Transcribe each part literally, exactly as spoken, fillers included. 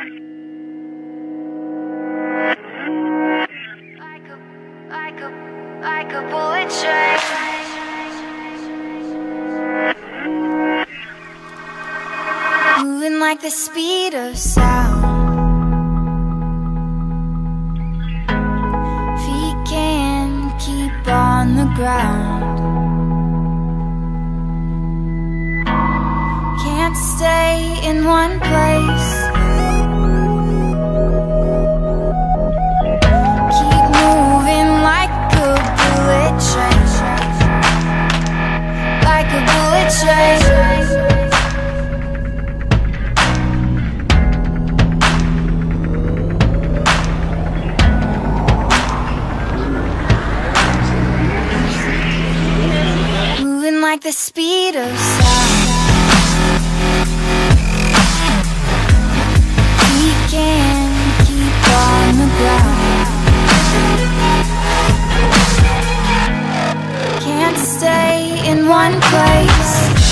Like a, like a, like a bullet train. Moving like the speed of sound. Feet can't keep on the ground. Can't stay in one place. Keep moving like a bullet train. Like a bullet train. Like the speed of sound. We can't keep on the ground. Can't stay in one place.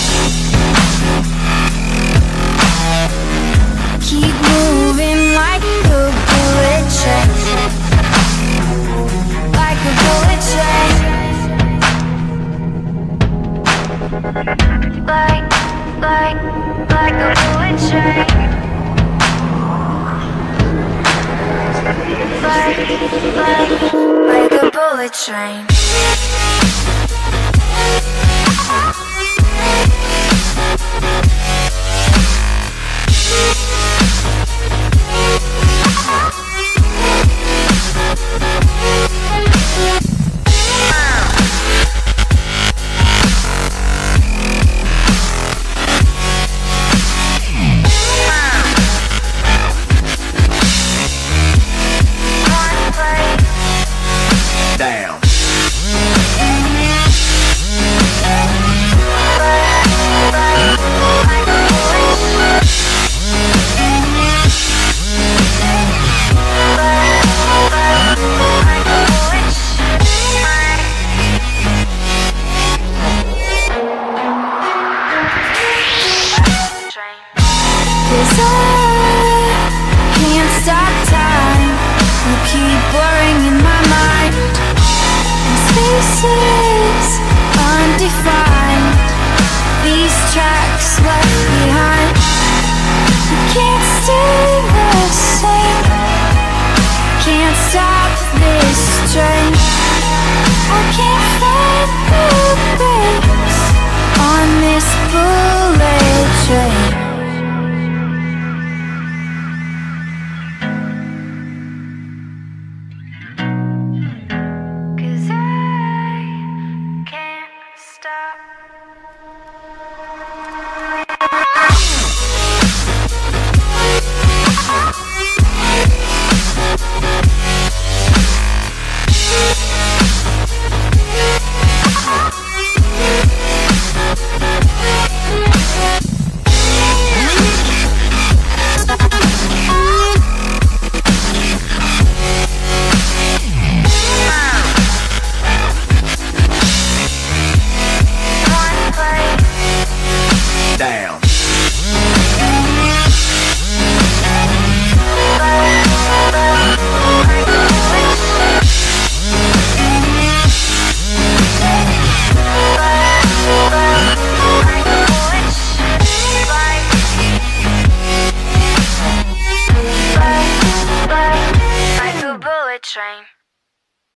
Keep moving like a bullet train. Like a bullet train. Like, like, like a bullet train. Like, like, like a bullet train. Cause I can't stop time. You keep blurring in my mind. And spaces undefined. These tracks left behind. You can't stay the same. Can't stop this train. I can't find the brakes on this bullet train. Train.